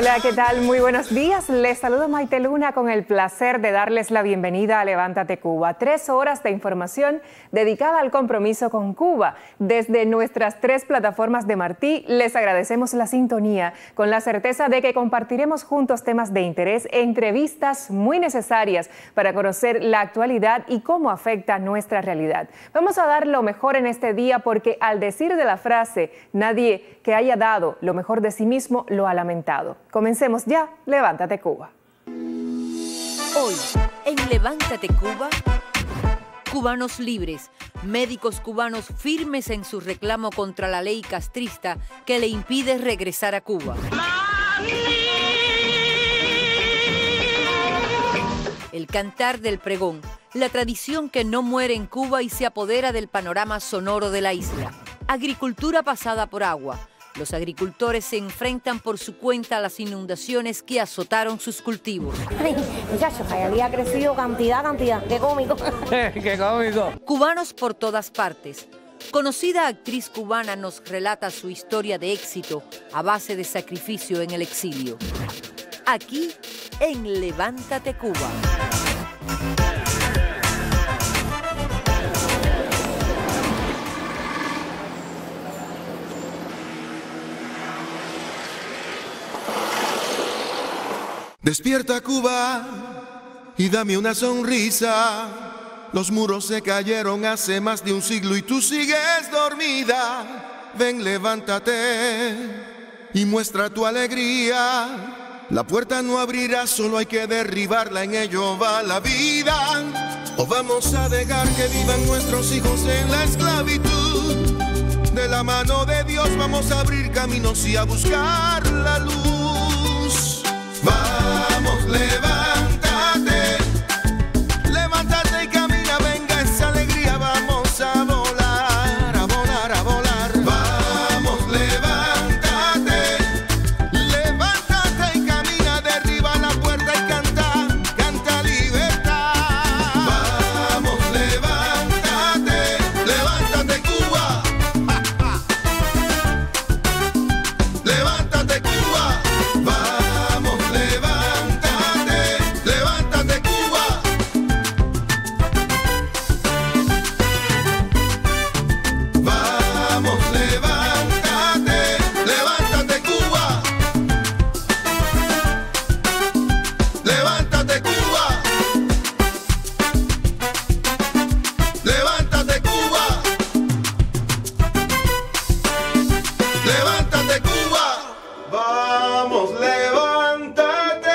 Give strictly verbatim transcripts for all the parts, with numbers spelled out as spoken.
Hola, ¿qué tal? Muy buenos días. Les saludo Maite Luna con el placer de darles la bienvenida a Levántate Cuba. Tres horas de información dedicada al compromiso con Cuba. Desde nuestras tres plataformas de Martí, les agradecemos la sintonía con la certeza de que compartiremos juntos temas de interés e entrevistas muy necesarias para conocer la actualidad y cómo afecta nuestra realidad. Vamos a dar lo mejor en este día porque al decir de la frase, nadie que haya dado lo mejor de sí mismo lo ha lamentado. Comencemos ya, Levántate Cuba. Hoy, en Levántate Cuba, cubanos libres, médicos cubanos firmes en su reclamo contra la ley castrista que le impide regresar a Cuba. El cantar del pregón, la tradición que no muere en Cuba y se apodera del panorama sonoro de la isla. Agricultura pasada por agua. Los agricultores se enfrentan por su cuenta a las inundaciones que azotaron sus cultivos. Ay, muchachos, Jayalía ha crecido cantidad, cantidad. ¡Qué cómico! ¡Qué cómico! Cubanos por todas partes. Conocida actriz cubana nos relata su historia de éxito a base de sacrificio en el exilio. Aquí, en Levántate Cuba. Despierta Cuba y dame una sonrisa. Los muros se cayeron hace más de un siglo y tú sigues dormida. Ven, levántate y muestra tu alegría. La puerta no abrirá, solo hay que derribarla, en ello va la vida. O vamos a dejar que vivan nuestros hijos en la esclavitud. De la mano de Dios vamos a abrir caminos y a buscar la luz. Vamos, levántate, levántate y camina, venga esa alegría, vamos a volar, a volar, a volar. Vamos, levántate, levántate y camina, derriba la puerta y canta, canta libertad. Vamos, levántate, levántate Cuba, ja, ja. Levántate Cuba, vamos. Levántate, levántate Cuba. Vamos, levántate, levántate Cuba. Levántate Cuba. Levántate Cuba. Levántate Cuba. Vamos, levántate.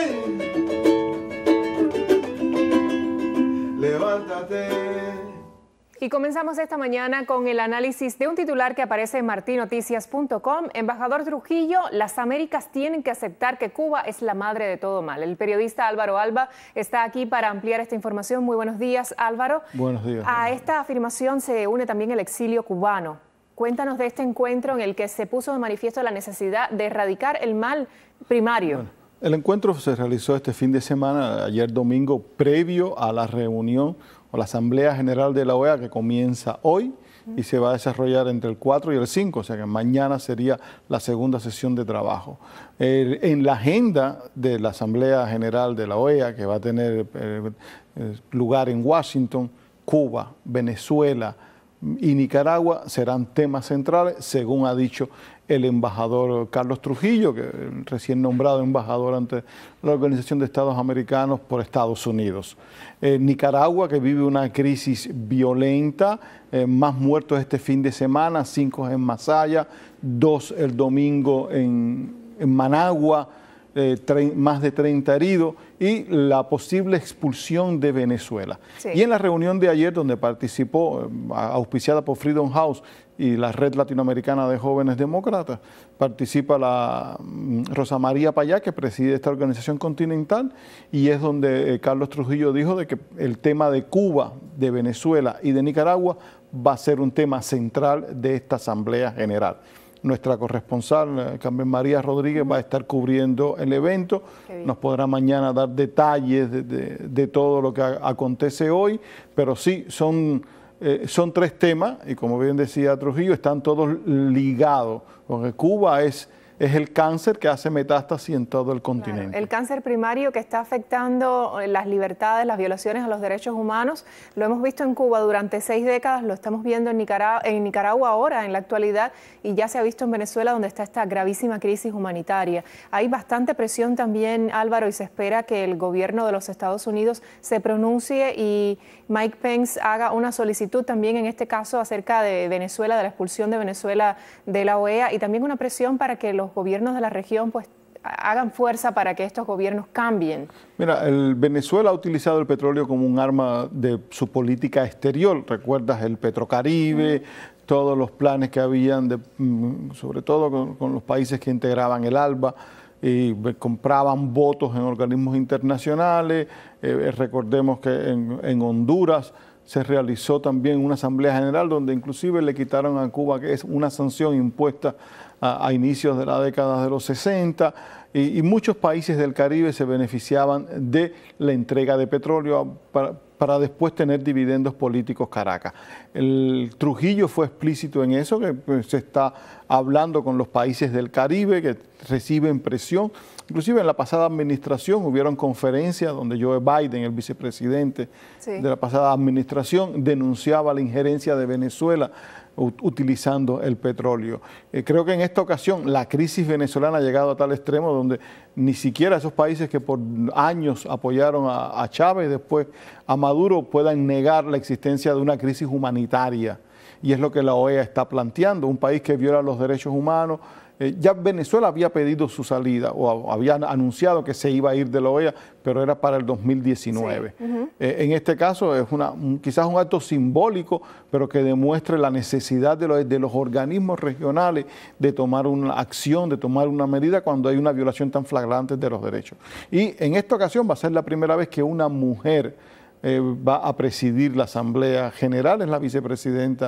Levántate. Y comenzamos esta mañana con el análisis de un titular que aparece en marti noticias punto com. Embajador Trujillo, las Américas tienen que aceptar que Cuba es la madre de todo mal. El periodista Álvaro Alba está aquí para ampliar esta información. Muy buenos días, Álvaro. Buenos días. A esta afirmación se une también el exilio cubano. Cuéntanos de este encuentro en el que se puso de manifiesto la necesidad de erradicar el mal primario. Bueno, el encuentro se realizó este fin de semana, ayer domingo, previo a la reunión o la Asamblea General de la O E A que comienza hoy y se va a desarrollar entre el cuatro y el cinco, o sea que mañana sería la segunda sesión de trabajo. Eh, en la agenda de la Asamblea General de la O E A, que va a tener eh, eh, lugar en Washington, Cuba, Venezuela y Nicaragua serán temas centrales, según ha dicho el embajador Carlos Trujillo, que recién nombrado embajador ante la Organización de Estados Americanos por Estados Unidos. Eh, Nicaragua, que vive una crisis violenta, eh, más muertos este fin de semana, cinco en Masaya, dos el domingo en, en Managua, eh, más de treinta heridos y la posible expulsión de Venezuela. Sí. Y en la reunión de ayer, donde participó, auspiciada por Freedom House y la Red Latinoamericana de Jóvenes Demócratas, participa la Rosa María Payá, que preside esta organización continental, y es donde eh, Carlos Trujillo dijo de que el tema de Cuba, de Venezuela y de Nicaragua va a ser un tema central de esta Asamblea General. Nuestra corresponsal, Carmen María Rodríguez, va a estar cubriendo el evento. Nos podrá mañana dar detalles de, de, de todo lo que acontece hoy, pero sí, son, eh, son tres temas, y como bien decía Trujillo, están todos ligados, porque Cuba es es el cáncer que hace metástasis en todo el continente. Claro, el cáncer primario que está afectando las libertades, las violaciones a los derechos humanos, lo hemos visto en Cuba durante seis décadas, lo estamos viendo en Nicaragua, en Nicaragua ahora, en la actualidad, y ya se ha visto en Venezuela, donde está esta gravísima crisis humanitaria. Hay bastante presión también, Álvaro, y se espera que el gobierno de los Estados Unidos se pronuncie y Mike Pence haga una solicitud también en este caso acerca de Venezuela, de la expulsión de Venezuela de la O E A, y también una presión para que los gobiernos de la región pues hagan fuerza para que estos gobiernos cambien. Mira, el Venezuela ha utilizado el petróleo como un arma de su política exterior. ¿Recuerdas el Petrocaribe? Mm. Todos los planes que habían, de, sobre todo con, con los países que integraban el ALBA, y compraban votos en organismos internacionales. Eh, recordemos que en, en Honduras se realizó también una asamblea general donde inclusive le quitaron a Cuba, que es una sanción impuesta a, a inicios de la década de los sesenta, y, y muchos países del Caribe se beneficiaban de la entrega de petróleo para, para después tener dividendos políticos Caracas. El Trujillo fue explícito en eso, que pues, se está hablando con los países del Caribe que reciben presión. Inclusive en la pasada administración hubieron conferencias donde Joe Biden, el vicepresidente sí. de la pasada administración, denunciaba la injerencia de Venezuela utilizando el petróleo. Eh, creo que en esta ocasión la crisis venezolana ha llegado a tal extremo donde ni siquiera esos países que por años apoyaron a, a Chávez, después a Maduro, puedan negar la existencia de una crisis humanitaria. Y es lo que la O E A está planteando, un país que viola los derechos humanos. Eh, ya Venezuela había pedido su salida o había anunciado que se iba a ir de la O E A, pero era para el dos mil diecinueve. Sí. Uh-huh. eh, en este caso es una, un, quizás un acto simbólico, pero que demuestre la necesidad de los, de los organismos regionales de tomar una acción, de tomar una medida cuando hay una violación tan flagrante de los derechos. Y en esta ocasión va a ser la primera vez que una mujer eh, va a presidir la Asamblea General, es la vicepresidenta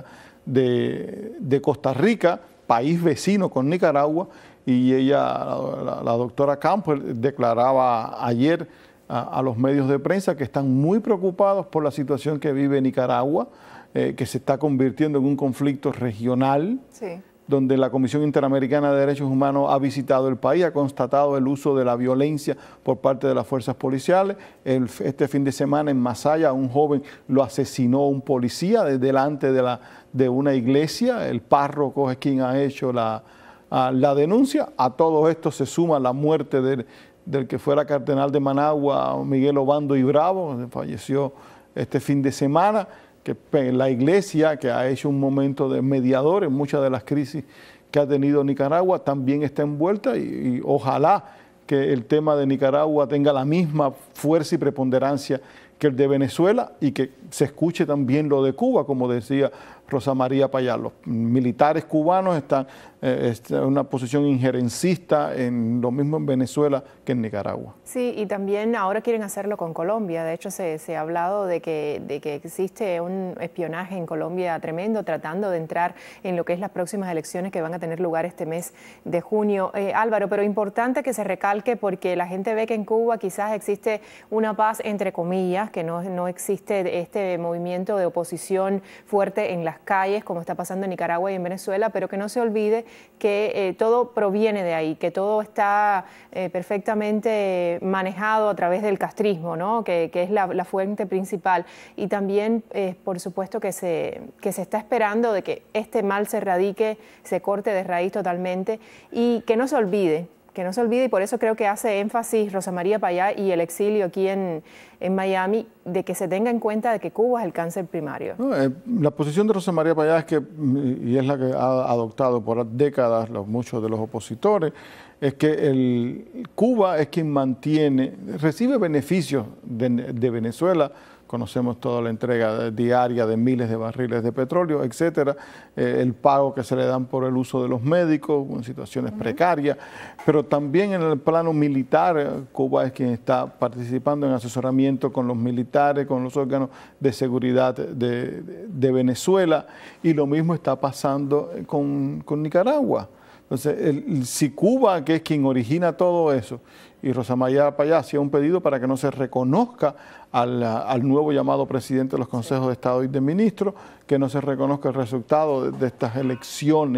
de, de Costa Rica, país vecino con Nicaragua, y ella, la, la doctora Campbell, declaraba ayer a, a los medios de prensa que están muy preocupados por la situación que vive Nicaragua, eh, que se está convirtiendo en un conflicto regional, sí. donde la Comisión Interamericana de Derechos Humanos ha visitado el país, ha constatado el uso de la violencia por parte de las fuerzas policiales. El, este fin de semana en Masaya, un joven lo asesinó un policía desde delante de, la, de una iglesia. El párroco es quien ha hecho la, a, la denuncia. A todo esto se suma la muerte del, del que fuera cardenal de Managua, Miguel Obando y Bravo, que falleció este fin de semana. Que la iglesia, que ha hecho un momento de mediador en muchas de las crisis que ha tenido Nicaragua, también está envuelta, y, y ojalá que el tema de Nicaragua tenga la misma fuerza y preponderancia que el de Venezuela, y que se escuche también lo de Cuba, como decía Rosa María Payá. Los militares cubanos están eh, en una posición injerencista en lo mismo en Venezuela que en Nicaragua. Sí, y también ahora quieren hacerlo con Colombia. De hecho, se, se ha hablado de que, de que existe un espionaje en Colombia tremendo, tratando de entrar en lo que es las próximas elecciones que van a tener lugar este mes de junio. Eh, Álvaro, pero importante que se recalque, porque la gente ve que en Cuba quizás existe una paz entre comillas, que no, no existe este movimiento de oposición fuerte en las calles, como está pasando en Nicaragua y en Venezuela, pero que no se olvide que eh, todo proviene de ahí, que todo está eh, perfectamente manejado a través del castrismo, ¿no? que, que es la, la fuente principal. Y también, eh, por supuesto, que se, que se está esperando de que este mal se erradique, se corte de raíz totalmente, y que no se olvide, que no se olvide, y por eso creo que hace énfasis Rosa María Payá y el exilio aquí en, en Miami, de que se tenga en cuenta de que Cuba es el cáncer primario. No, eh, la posición de Rosa María Payá es que, y es la que ha adoptado por décadas los, muchos de los opositores, es que el, Cuba es quien mantiene, recibe beneficios de, de Venezuela. Conocemos toda la entrega diaria de miles de barriles de petróleo, etcétera, eh, el pago que se le dan por el uso de los médicos en situaciones uh-huh. precarias, pero también en el plano militar, Cuba es quien está participando en asesoramiento con los militares, con los órganos de seguridad de, de, de Venezuela, y lo mismo está pasando con, con Nicaragua. Entonces, el, si Cuba, que es quien origina todo eso, y Rosa María Payá hacía un pedido para que no se reconozca al, al nuevo llamado presidente de los consejos de Estado y de ministros, que no se reconozca el resultado de, de estas elecciones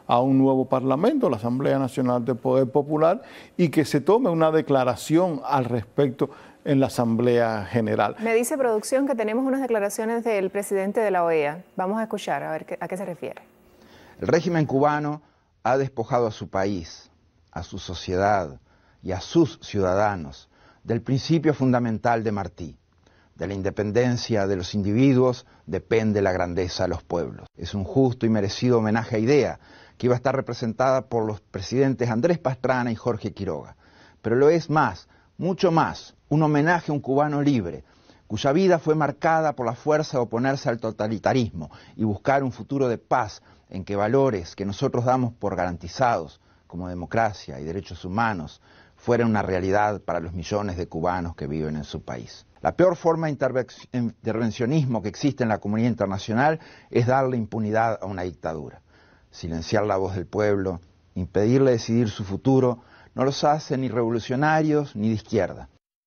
a un nuevo parlamento, la Asamblea Nacional del Poder Popular, y que se tome una declaración al respecto en la Asamblea General. Me dice producción que tenemos unas declaraciones del presidente de la O E A. Vamos a escuchar a ver qué, a qué se refiere. El régimen cubano ha despojado a su país, a su sociedad y a sus ciudadanos del principio fundamental de Martí. De la independencia de los individuos depende la grandeza de los pueblos. Es un justo y merecido homenaje a Idea, que iba a estar representada por los presidentes Andrés Pastrana y Jorge Quiroga. Pero lo es más, mucho más, un homenaje a un cubano libre, cuya vida fue marcada por la fuerza de oponerse al totalitarismo y buscar un futuro de paz en que valores que nosotros damos por garantizados, como democracia y derechos humanos, fueran una realidad para los millones de cubanos que viven en su país. La peor forma de intervencionismo que existe en la comunidad internacional es darle impunidad a una dictadura. Silenciar la voz del pueblo, impedirle decidir su futuro, no los hace ni revolucionarios ni de izquierda.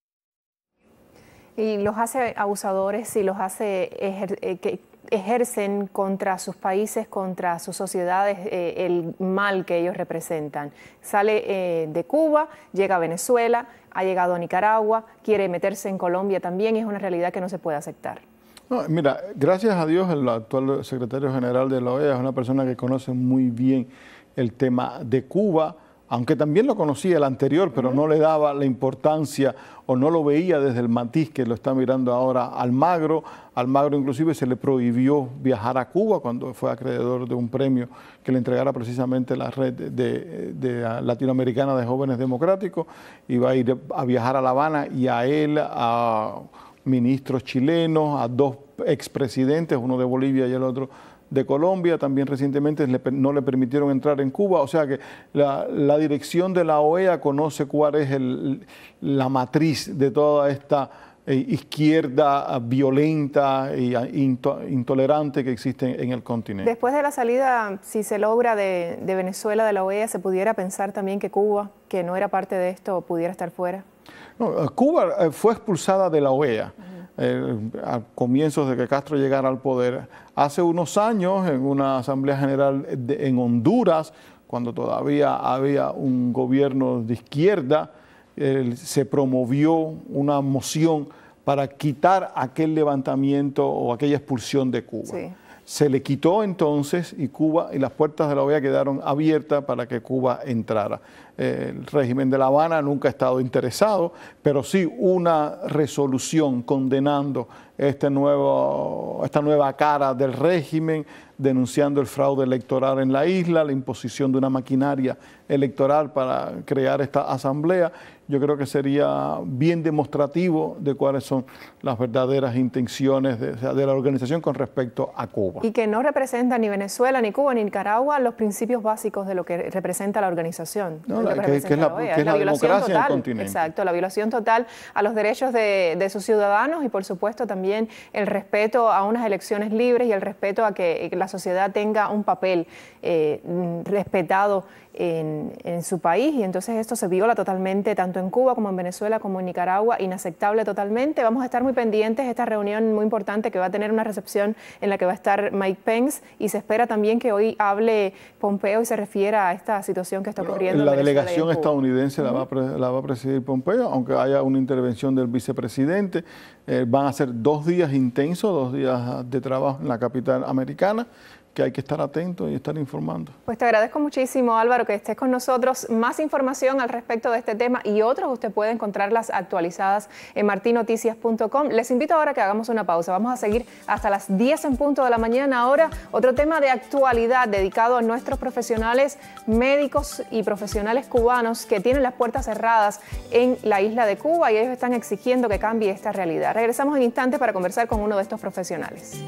Y los hace abusadores y los hace ejer eh, que ejercen contra sus países, contra sus sociedades, eh, el mal que ellos representan. Sale eh, de Cuba, llega a Venezuela, ha llegado a Nicaragua, quiere meterse en Colombia también, y es una realidad que no se puede aceptar. No, mira, gracias a Dios el actual secretario general de la O E A es una persona que conoce muy bien el tema de Cuba, aunque también lo conocía el anterior, pero no le daba la importancia o no lo veía desde el matiz que lo está mirando ahora Almagro. Almagro inclusive se le prohibió viajar a Cuba cuando fue acreedor de un premio que le entregara precisamente la red de, de, de latinoamericana de jóvenes democráticos. Iba a ir a viajar a La Habana y a él, a ministros chilenos, a dos expresidentes, uno de Bolivia y el otro de Colombia, también recientemente le, no le permitieron entrar en Cuba, o sea que la, la dirección de la O E A conoce cuál es el, la matriz de toda esta eh, izquierda violenta e into, intolerante que existe en el continente. Después de la salida, si se logra de, de Venezuela de la O E A, ¿se pudiera pensar también que Cuba, que no era parte de esto, pudiera estar fuera? No, Cuba fue expulsada de la O E A. Eh, a comienzos de que Castro llegara al poder. Hace unos años, en una Asamblea General de, en Honduras, cuando todavía había un gobierno de izquierda, eh, se promovió una moción para quitar aquel levantamiento o aquella expulsión de Cuba. Sí. Se le quitó entonces y Cuba y las puertas de la O E A quedaron abiertas para que Cuba entrara. El régimen de La Habana nunca ha estado interesado, pero sí una resolución condenando este nuevo, esta nueva cara del régimen, denunciando el fraude electoral en la isla, la imposición de una maquinaria electoral para crear esta asamblea. Yo creo que sería bien demostrativo de cuáles son las verdaderas intenciones de, de la organización con respecto a Cuba. Y que no representa ni Venezuela, ni Cuba, ni Nicaragua los principios básicos de lo que representa la organización. No, la, que, que es la, que es la, la democracia en el continente. Exacto, la violación total a los derechos de, de sus ciudadanos y por supuesto también el respeto a unas elecciones libres y el respeto a que la sociedad tenga un papel eh, respetado En, en su país, y entonces esto se viola totalmente tanto en Cuba como en Venezuela como en Nicaragua, inaceptable totalmente. Vamos a estar muy pendientes de esta reunión muy importante que va a tener una recepción en la que va a estar Mike Pence, y se espera también que hoy hable Pompeo y se refiera a esta situación que está ocurriendo bueno, en La Venezuela delegación estadounidense uh-huh. la, va a pre, la va a presidir Pompeo, aunque haya una intervención del vicepresidente. Eh, van a ser dos días intensos, dos días de trabajo en la capital americana, que hay que estar atentos y estar informando. Pues te agradezco muchísimo, Álvaro, que estés con nosotros. Más información al respecto de este tema y otros usted puede encontrarlas actualizadas en marti noticias punto com. Les invito ahora a que hagamos una pausa. Vamos a seguir hasta las diez en punto de la mañana. Ahora, otro tema de actualidad dedicado a nuestros profesionales médicos y profesionales cubanos que tienen las puertas cerradas en la isla de Cuba, y ellos están exigiendo que cambie esta realidad. Regresamos en instantes para conversar con uno de estos profesionales.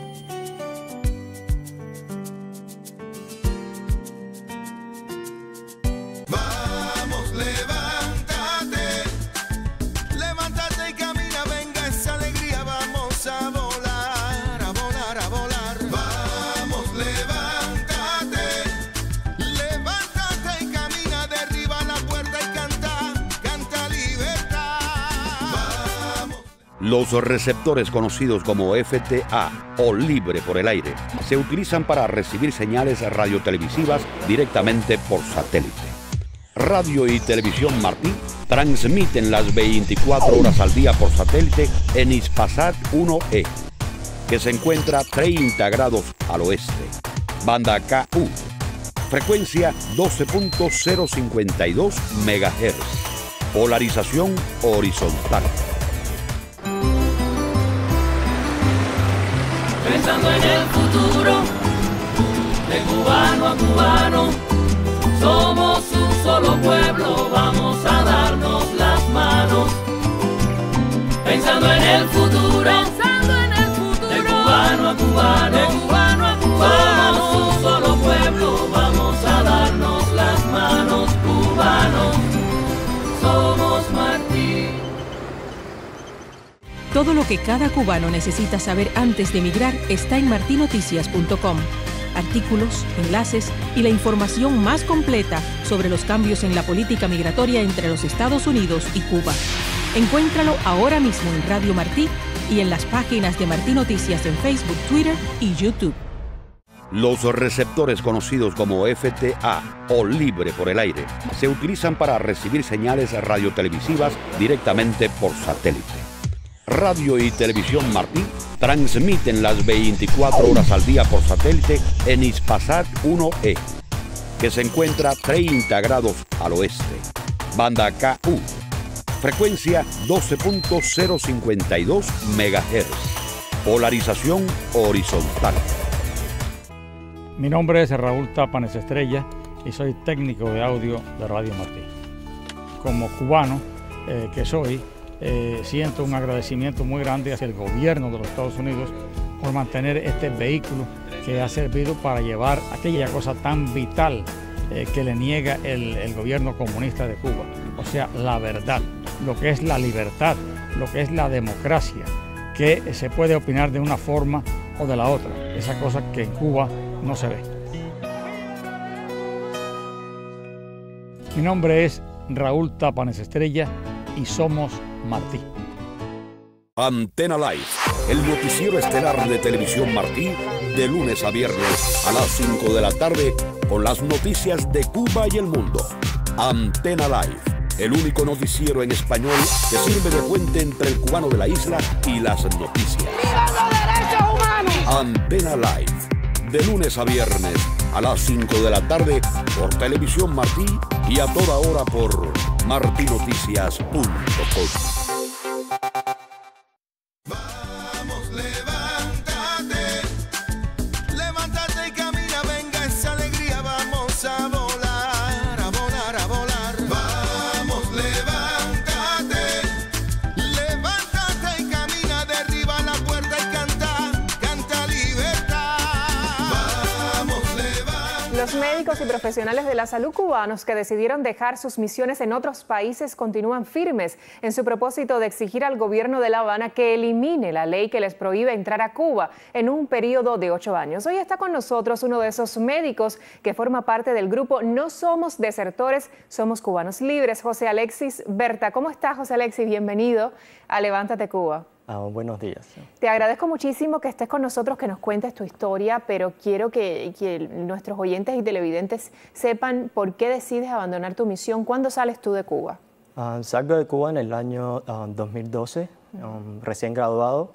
Los receptores conocidos como F T A o libre por el aire se utilizan para recibir señales radiotelevisivas directamente por satélite. Radio y Televisión Martí transmiten las veinticuatro horas al día por satélite en Hispasat uno E, que se encuentra treinta grados al oeste. Banda K U, frecuencia doce punto cero cincuenta y dos megahertz, polarización horizontal. Pensando en el futuro, de cubano a cubano, somos un solo pueblo, vamos a darnos las manos. Pensando en el futuro, pensando en el futuro, de cubano a cubano, de cubano a cubano, somos un solo pueblo, vamos a darnos las manos. Cubanos, somos Martí. Todo lo que cada cubano necesita saber antes de emigrar está en marti noticias punto com. Artículos, enlaces y la información más completa sobre los cambios en la política migratoria entre los Estados Unidos y Cuba. Encuéntralo ahora mismo en Radio Martí y en las páginas de Martí Noticias en Facebook, Twitter y YouTube. Los receptores conocidos como F T A o libre por el aire se utilizan para recibir señales radiotelevisivas directamente por satélite. Radio y Televisión Martí transmiten las veinticuatro horas al día por satélite en Hispasat uno E, que se encuentra treinta grados al oeste. Banda K U, frecuencia doce punto cero cincuenta y dos megahertz, polarización horizontal. Mi nombre es Raúl Tápanes Estrella y soy técnico de audio de Radio Martí. Como cubano eh, que soy, Eh, siento un agradecimiento muy grande hacia el gobierno de los Estados Unidos por mantener este vehículo que ha servido para llevar aquella cosa tan vital eh, que le niega el, el gobierno comunista de Cuba. O sea, la verdad, lo que es la libertad, lo que es la democracia, que se puede opinar de una forma o de la otra, esa cosa que en Cuba no se ve. Mi nombre es Raúl Tápanes Estrella y somos Martí. Antena Live, el noticiero estelar de Televisión Martí, de lunes a viernes a las cinco de la tarde, con las noticias de Cuba y el mundo. Antena Live, el único noticiero en español que sirve de puente entre el cubano de la isla y las noticias. ¡Viva los derechos humanos! Antena Live, de lunes a viernes a las cinco de la tarde por Televisión Martí y a toda hora por marti noticias punto com. Vamos, levántate, levántate y camina, venga esa alegría, vamos a volar, a volar, a volar. Vamos, levántate, levántate y camina, derriba la puerta y canta, canta libertad. Vamos, levántate. Los médicos y profesionales de la salud cubanos que decidieron dejar sus misiones en otros países continúan firmes en su propósito de exigir al gobierno de La Habana que elimine la ley que les prohíbe entrar a Cuba en un periodo de ocho años. Hoy está con nosotros uno de esos médicos que forma parte del grupo No Somos Desertores, Somos Cubanos Libres, José Alexis Berta. ¿Cómo estás, José Alexis? Bienvenido a Levántate Cuba. Ah, buenos días. Te agradezco muchísimo que estés con nosotros, que nos cuentes tu historia, pero quiero que, que nuestros oyentes y televidentes sepan por qué decides abandonar tu misión. ¿Cuándo sales tú de Cuba? Uh, salgo de Cuba en el año uh, dos mil doce, um, recién graduado.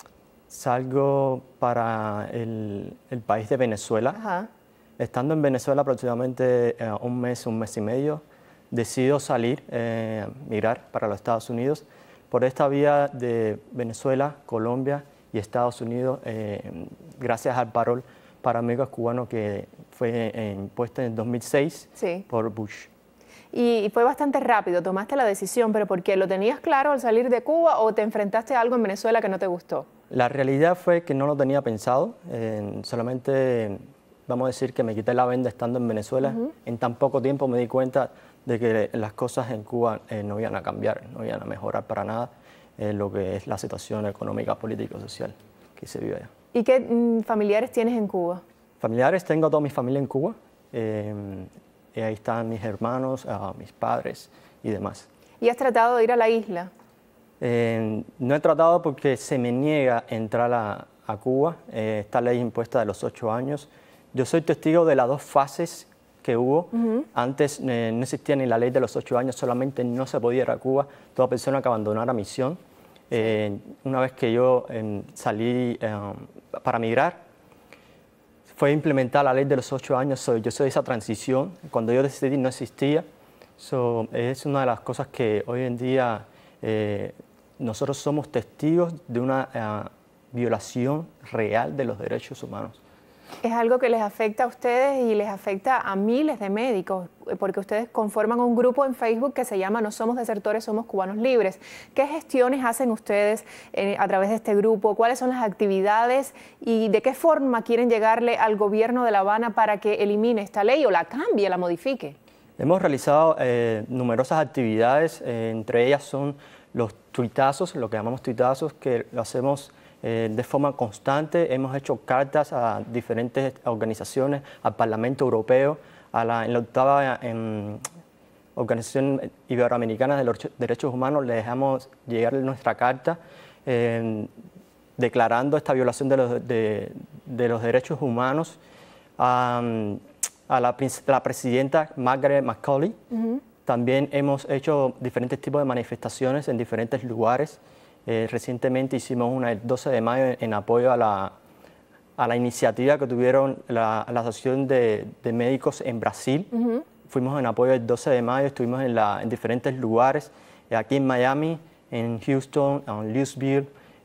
Salgo para el, el país de Venezuela. Ajá. Estando en Venezuela aproximadamente uh, un mes, un mes y medio, decido salir, eh, migrar para los Estados Unidos. Por esta vía de Venezuela, Colombia y Estados Unidos, eh, gracias al parol para amigos cubanos que fue eh, impuesto en el dos mil seis sí. por Bush. Y fue bastante rápido, tomaste la decisión, pero ¿por qué? ¿Lo tenías claro al salir de Cuba o te enfrentaste a algo en Venezuela que no te gustó? La realidad fue que no lo tenía pensado, eh, solamente vamos a decir que me quité la venda estando en Venezuela. Uh-huh. En tan poco tiempo me di cuenta de que las cosas en Cuba eh, no iban a cambiar, no iban a mejorar para nada eh, lo que es la situación económica, política y social que se vive allá. ¿Y qué mm, familiares tienes en Cuba? Familiares, tengo toda mi familia en Cuba. Eh, y ahí están mis hermanos, uh, mis padres y demás. ¿Y has tratado de ir a la isla? Eh, no he tratado porque se me niega entrar a, a Cuba, eh, esta ley impuesta de los ocho años. Yo soy testigo de las dos fases que hubo. Uh-huh. Antes eh, no existía ni la ley de los ocho años, solamente no se podía ir a Cuba toda persona que abandonara misión. Eh, una vez que yo eh, salí eh, para migrar, fue implementada la ley de los ocho años. So, yo soy de esa transición. Cuando yo decidí no existía. So, es una de las cosas que hoy en día eh, nosotros somos testigos de una uh, violación real de los derechos humanos. Es algo que les afecta a ustedes y les afecta a miles de médicos, porque ustedes conforman un grupo en Facebook que se llama No Somos Desertores, Somos Cubanos Libres. ¿Qué gestiones hacen ustedes eh, a través de este grupo? ¿Cuáles son las actividades y de qué forma quieren llegarle al gobierno de La Habana para que elimine esta ley o la cambie, la modifique? Hemos realizado eh, numerosas actividades, eh, entre ellas son los tuitazos, lo que llamamos tuitazos, que lo hacemos Eh, de forma constante. Hemos hecho cartas a diferentes organizaciones, al Parlamento Europeo, a la, en la octava en, Organización Iberoamericana de los Derechos Humanos, le dejamos llegar nuestra carta eh, declarando esta violación de los, de, de los derechos humanos um, a la, la presidenta Margaret Macaulay. Uh-huh. También hemos hecho diferentes tipos de manifestaciones en diferentes lugares. Eh, recientemente hicimos una el doce de mayo en, en apoyo a la, a la iniciativa que tuvieron la, la Asociación de, de Médicos en Brasil. Uh-huh. Fuimos en apoyo el doce de mayo, estuvimos en, la, en diferentes lugares, eh, aquí en Miami, en Houston, en Louisville,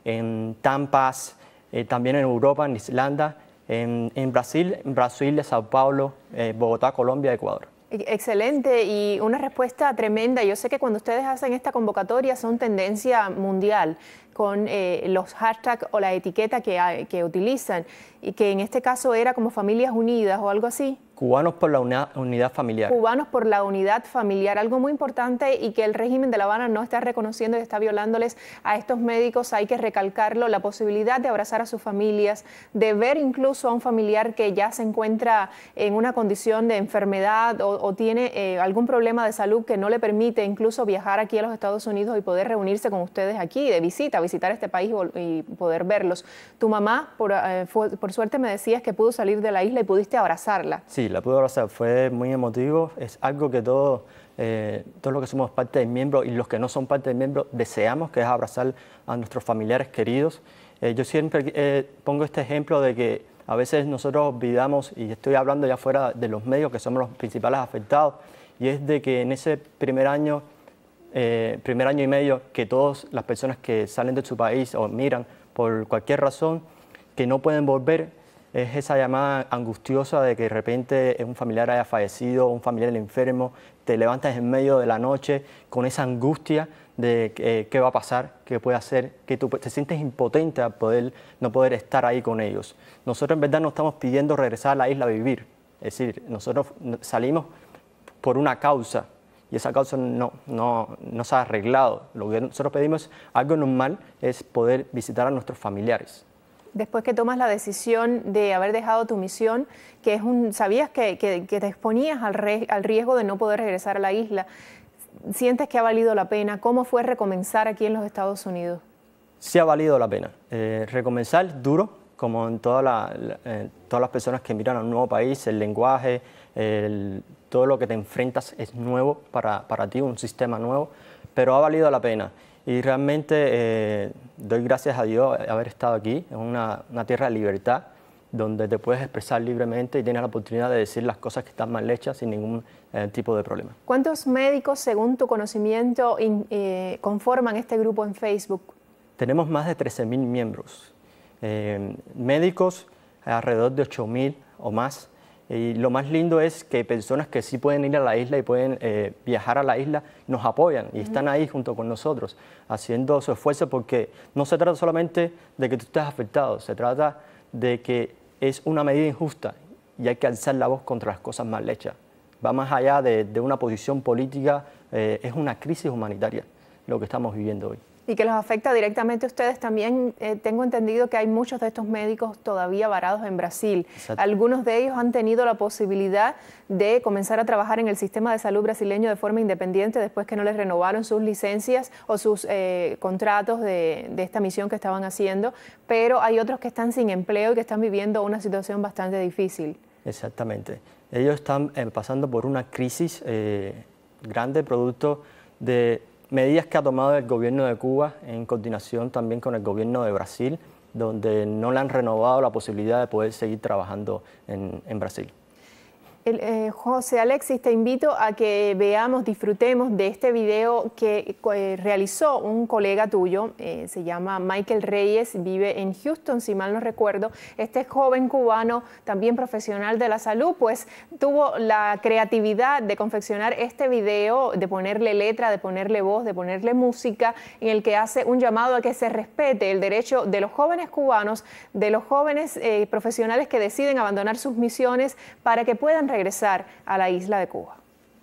en Tampa, eh, también en Europa, en Islanda, en, en Brasil, en Brasil, Sao Paulo, eh, Bogotá, Colombia, Ecuador. Excelente y una respuesta tremenda. Yo sé que cuando ustedes hacen esta convocatoria son tendencia mundial con eh, los hashtags o la etiqueta que, hay, que utilizan y que en este caso era como Familias Unidas o algo así. Cubanos por la una, unidad familiar. Cubanos por la unidad familiar, algo muy importante y que el régimen de La Habana no está reconociendo y está violándoles a estos médicos. Hay que recalcarlo, la posibilidad de abrazar a sus familias, de ver incluso a un familiar que ya se encuentra en una condición de enfermedad o, o tiene eh, algún problema de salud que no le permite incluso viajar aquí a los Estados Unidos y poder reunirse con ustedes aquí de visita, visitar este país y poder verlos. Tu mamá, por, eh, fue, por suerte me decías que pudo salir de la isla y pudiste abrazarla. Sí, la pude abrazar, fue muy emotivo, es algo que todos, eh, todos los que somos parte del miembro y los que no son parte del miembro deseamos, que es abrazar a nuestros familiares queridos. Eh, yo siempre eh, pongo este ejemplo de que a veces nosotros olvidamos, y estoy hablando ya fuera de los medios que somos los principales afectados, y es de que en ese primer año, eh, primer año y medio que todas las personas que salen de su país o miran por cualquier razón, que no pueden volver, es esa llamada angustiosa de que de repente un familiar haya fallecido, un familiar enfermo, te levantas en medio de la noche con esa angustia de eh, qué va a pasar, qué puede hacer, que tú te sientes impotente al poder, no poder estar ahí con ellos. Nosotros en verdad no estamos pidiendo regresar a la isla a vivir, es decir, nosotros salimos por una causa y esa causa no, no, no se ha arreglado. Lo que nosotros pedimos, algo normal, es poder visitar a nuestros familiares. Después que tomas la decisión de haber dejado tu misión, que es un, sabías que, que, que te exponías al, re, al riesgo de no poder regresar a la isla, ¿sientes que ha valido la pena? ¿Cómo fue recomenzar aquí en los Estados Unidos? Sí ha valido la pena. Eh, recomenzar duro, como en toda la, la, eh, todas las personas que miran a un nuevo país, el lenguaje, el, todo lo que te enfrentas es nuevo para, para ti, un sistema nuevo, pero ha valido la pena. Y realmente eh, doy gracias a Dios de haber estado aquí, en una, una tierra de libertad, donde te puedes expresar libremente y tienes la oportunidad de decir las cosas que están mal hechas sin ningún eh, tipo de problema. ¿Cuántos médicos, según tu conocimiento, in, eh, conforman este grupo en Facebook? Tenemos más de trece mil miembros. Eh, médicos, alrededor de ocho mil o más. Y lo más lindo es que personas que sí pueden ir a la isla y pueden eh, viajar a la isla nos apoyan y uh-huh. están ahí junto con nosotros haciendo su esfuerzo, porque no se trata solamente de que tú estés afectado, se trata de que es una medida injusta y hay que alzar la voz contra las cosas mal hechas. Va más allá de, de una posición política, eh, es una crisis humanitaria lo que estamos viviendo hoy. Y que los afecta directamente a ustedes. También eh, tengo entendido que hay muchos de estos médicos todavía varados en Brasil. Exacto. Algunos de ellos han tenido la posibilidad de comenzar a trabajar en el sistema de salud brasileño de forma independiente después que no les renovaron sus licencias o sus eh, contratos de, de esta misión que estaban haciendo, pero hay otros que están sin empleo y que están viviendo una situación bastante difícil. Exactamente. Ellos están eh, pasando por una crisis eh, grande producto de medidas que ha tomado el gobierno de Cuba en coordinación también con el gobierno de Brasil, donde no le han renovado la posibilidad de poder seguir trabajando en, en Brasil. El, eh, José Alexis, te invito a que veamos, disfrutemos de este video que eh, realizó un colega tuyo, eh, se llama Michael Reyes, vive en Houston, si mal no recuerdo. Este joven cubano, también profesional de la salud, pues tuvo la creatividad de confeccionar este video, de ponerle letra, de ponerle voz, de ponerle música, en el que hace un llamado a que se respete el derecho de los jóvenes cubanos, de los jóvenes eh, profesionales que deciden abandonar sus misiones para que puedan regresar a la isla de Cuba.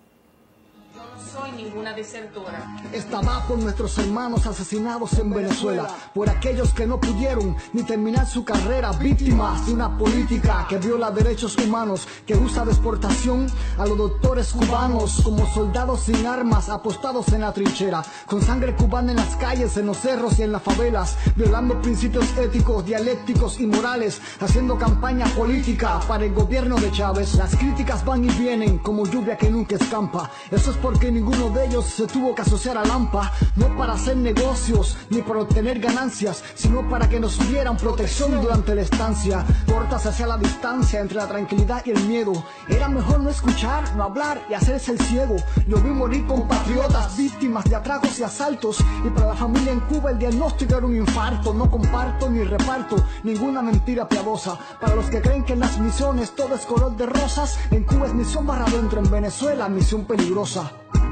Yo no soy ninguna desertora. Esta va por nuestros hermanos asesinados en Venezuela, por aquellos que no pudieron ni terminar su carrera, víctimas de una política que viola derechos humanos, que usa de exportación a los doctores cubanos como soldados sin armas apostados en la trinchera, con sangre cubana en las calles, en los cerros y en las favelas, violando principios éticos, dialécticos y morales, haciendo campaña política para el gobierno de Chávez. Las críticas van y vienen como lluvia que nunca escampa. Eso es porque ninguno de ellos se tuvo que asociar a Lampa, no para hacer negocios ni para obtener ganancias, sino para que nos dieran protección durante la estancia. Cortas hacia la distancia entre la tranquilidad y el miedo. Era mejor no escuchar, no hablar y hacerse el ciego. Yo vi morir compatriotas víctimas de atracos y asaltos, y para la familia en Cuba el diagnóstico era un infarto. No comparto ni reparto ninguna mentira piadosa. Para los que creen que en las misiones todo es color de rosas, en Cuba es misión barra adentro, en Venezuela misión peligrosa.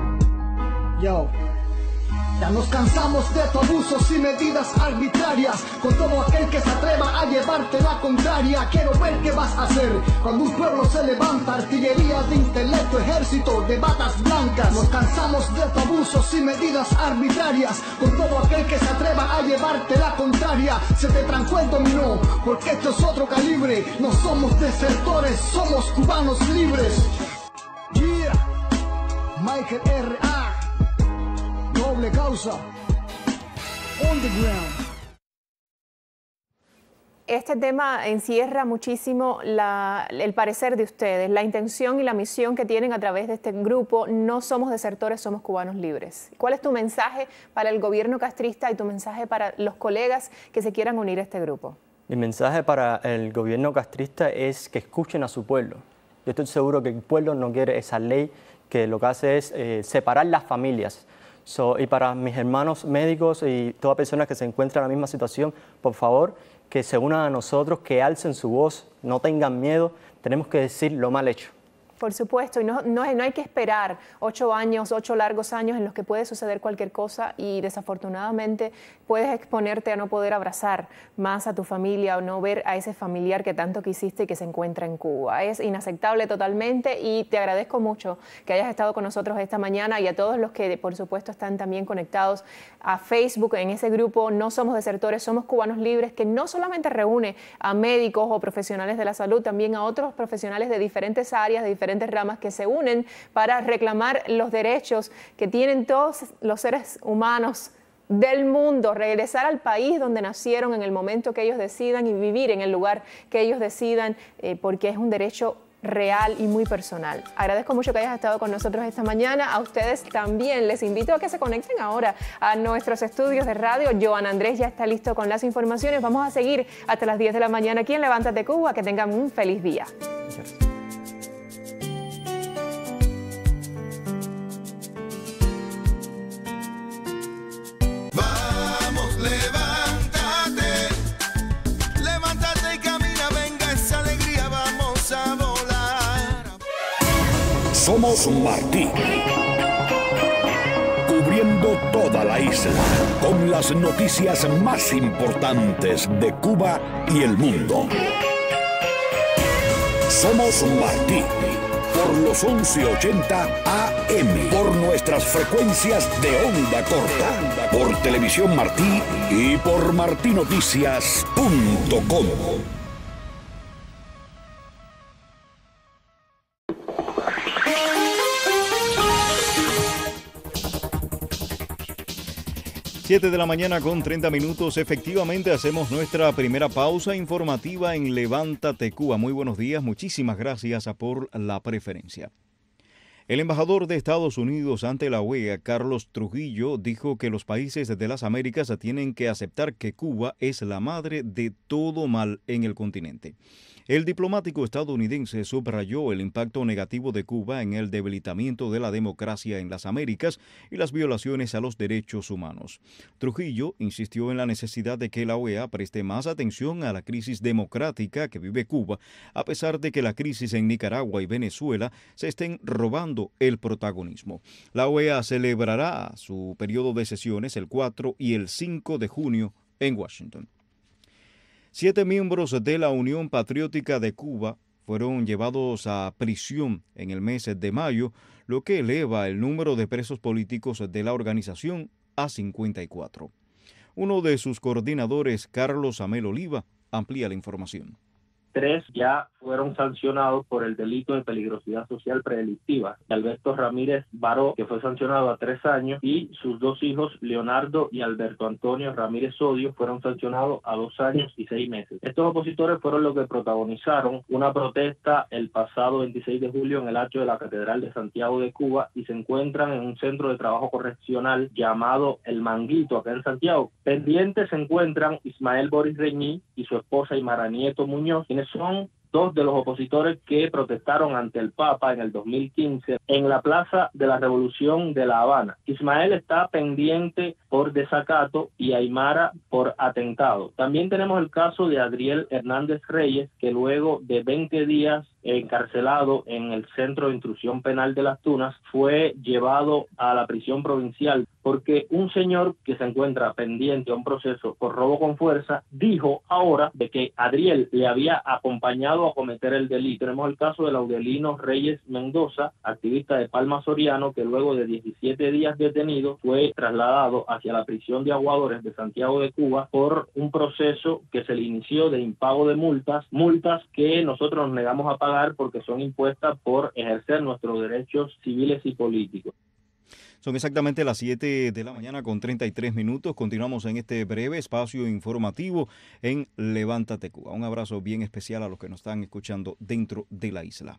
Yo. Ya nos cansamos de tus abusos y medidas arbitrarias, con todo aquel que se atreva a llevarte la contraria. Quiero ver qué vas a hacer cuando un pueblo se levanta, artillería de intelecto, ejército de batas blancas. Nos cansamos de tus abusos y medidas arbitrarias, con todo aquel que se atreva a llevarte la contraria. Se te trancó el dominó, porque esto es otro calibre. No somos desertores, somos cubanos libres. Yeah, Michael R A Doble causa. On the ground. Este tema encierra muchísimo la, el parecer de ustedes, la intención y la misión que tienen a través de este grupo. No somos desertores, somos cubanos libres. ¿Cuál es tu mensaje para el gobierno castrista y tu mensaje para los colegas que se quieran unir a este grupo? Mi mensaje para el gobierno castrista es que escuchen a su pueblo. Yo estoy seguro que el pueblo no quiere esa ley que lo que hace es eh, separar las familias. So, y para mis hermanos médicos y todas personas que se encuentran en la misma situación, por favor, que se unan a nosotros, que alcen su voz, no tengan miedo, tenemos que decir lo mal hecho. Por supuesto, y no, no, no hay que esperar ocho años, ocho largos años en los que puede suceder cualquier cosa y desafortunadamente puedes exponerte a no poder abrazar más a tu familia o no ver a ese familiar que tanto quisiste y que se encuentra en Cuba. Es inaceptable totalmente y te agradezco mucho que hayas estado con nosotros esta mañana y a todos los que por supuesto están también conectados a Facebook en ese grupo No Somos Desertores, Somos Cubanos Libres, que no solamente reúne a médicos o profesionales de la salud, también a otros profesionales de diferentes áreas, de diferentes ramas que se unen para reclamar los derechos que tienen todos los seres humanos del mundo, regresar al país donde nacieron en el momento que ellos decidan y vivir en el lugar que ellos decidan, eh, porque es un derecho real y muy personal. Agradezco mucho que hayas estado con nosotros esta mañana. A ustedes también les invito a que se conecten ahora a nuestros estudios de radio. Joan Andrés ya está listo con las informaciones. Vamos a seguir hasta las diez de la mañana aquí en Levántate Cuba. Que tengan un feliz día. Gracias. Somos Martí, cubriendo toda la isla con las noticias más importantes de Cuba y el mundo. Somos Martí, por los once ochenta A M por nuestras frecuencias de onda corta, por Televisión Martí y por martinoticias punto com. siete de la mañana con treinta minutos. Efectivamente hacemos nuestra primera pausa informativa en Levántate Cuba. Muy buenos días, muchísimas gracias por la preferencia. El embajador de Estados Unidos ante la O E A, Carlos Trujillo, dijo que los países de las Américas tienen que aceptar que Cuba es la madre de todo mal en el continente. El diplomático estadounidense subrayó el impacto negativo de Cuba en el debilitamiento de la democracia en las Américas y las violaciones a los derechos humanos. Trujillo insistió en la necesidad de que la O E A preste más atención a la crisis democrática que vive Cuba, a pesar de que la crisis en Nicaragua y Venezuela se estén robando el protagonismo. La O E A celebrará su periodo de sesiones el cuatro y el cinco de junio en Washington. Siete miembros de la Unión Patriótica de Cuba fueron llevados a prisión en el mes de mayo, lo que eleva el número de presos políticos de la organización a cincuenta y cuatro. Uno de sus coordinadores, Carlos Amel Oliva, amplía la información. Tres ya fueron sancionados por el delito de peligrosidad social predelictiva. Alberto Ramírez Baró, que fue sancionado a tres años, y sus dos hijos, Leonardo y Alberto Antonio Ramírez Sodio, fueron sancionados a dos años y seis meses. Estos opositores fueron los que protagonizaron una protesta el pasado veintiséis de julio en el atrio de la Catedral de Santiago de Cuba y se encuentran en un centro de trabajo correccional llamado El Manguito, acá en Santiago. Pendientes se encuentran Ismael Boris Reñí y su esposa Aymara Nieto Muñoz, quienes son dos de los opositores que protestaron ante el Papa en el dos mil quince en la Plaza de la Revolución de La Habana. Ismael está pendiente por desacato y Aymara por atentado. También tenemos el caso de Adriel Hernández Reyes, que luego de veinte días encarcelado en el Centro de Instrucción Penal de Las Tunas, fue llevado a la prisión provincial porque un señor que se encuentra pendiente a un proceso por robo con fuerza dijo ahora de que Adriel le había acompañado a cometer el delito. Tenemos el caso de Laudelino Reyes Mendoza, activista de Palma Soriano, que luego de diecisiete días detenido fue trasladado hacia la prisión de Aguadores de Santiago de Cuba por un proceso que se le inició de impago de multas, multas que nosotros nos negamos a pagar porque son impuestas por ejercer nuestros derechos civiles y políticos. Son exactamente las siete de la mañana con treinta y tres minutos. Continuamos en este breve espacio informativo en Levántate Cuba. Un abrazo bien especial a los que nos están escuchando dentro de la isla.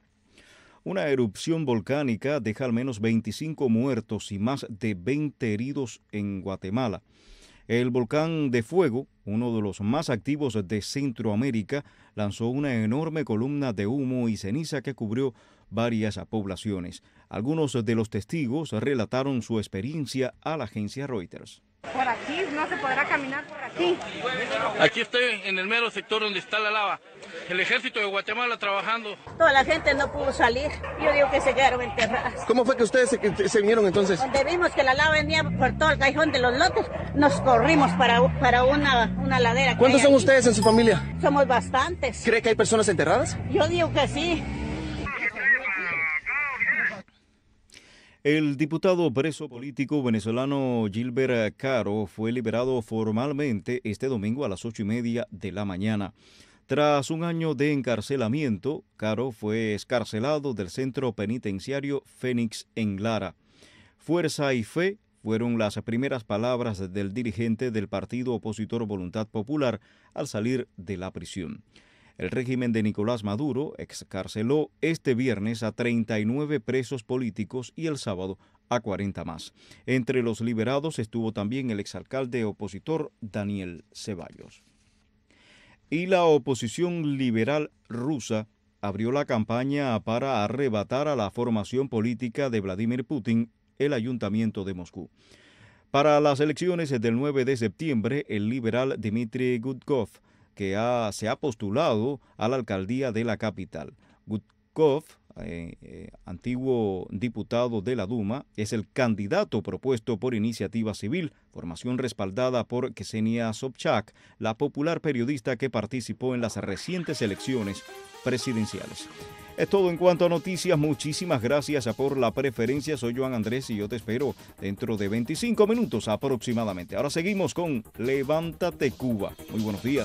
Una erupción volcánica deja al menos veinticinco muertos y más de veinte heridos en Guatemala. El volcán de fuego, uno de los más activos de Centroamérica, lanzó una enorme columna de humo y ceniza que cubrió varias poblaciones. Algunos de los testigos relataron su experiencia a la agencia Reuters. Por aquí no se podrá caminar por aquí. Aquí estoy en el mero sector donde está la lava. El ejército de Guatemala trabajando. Toda la gente no pudo salir. Yo digo que se quedaron enterradas. ¿Cómo fue que ustedes se, se vinieron entonces? Donde vimos que la lava venía por todo el callejón de los lotes, nos corrimos para, para una, una ladera. ¿Cuántos son aquí. Ustedes en su familia? Somos bastantes. ¿Cree que hay personas enterradas? Yo digo que sí. El diputado preso político venezolano Gilbert Caro fue liberado formalmente este domingo a las ocho y media de la mañana. Tras un año de encarcelamiento, Caro fue excarcelado del centro penitenciario Fénix en Lara. Fuerza y fe fueron las primeras palabras del dirigente del partido opositor Voluntad Popular al salir de la prisión. El régimen de Nicolás Maduro excarceló este viernes a treinta y nueve presos políticos y el sábado a cuarenta más. Entre los liberados estuvo también el exalcalde opositor Daniel Ceballos. Y la oposición liberal rusa abrió la campaña para arrebatar a la formación política de Vladimir Putin el ayuntamiento de Moscú. Para las elecciones del nueve de septiembre, el liberal Dmitry Gudkov que ha, se ha postulado a la alcaldía de la capital. Gudkov eh, eh, antiguo diputado de la Duma, es el candidato propuesto por Iniciativa Civil, formación respaldada por Ksenia Sobchak, la popular periodista que participó en las recientes elecciones presidenciales. Es todo en cuanto a noticias. Muchísimas gracias por la preferencia. Soy Joan Andrés y yo te espero dentro de veinticinco minutos aproximadamente. Ahora seguimos con Levántate Cuba. Muy buenos días.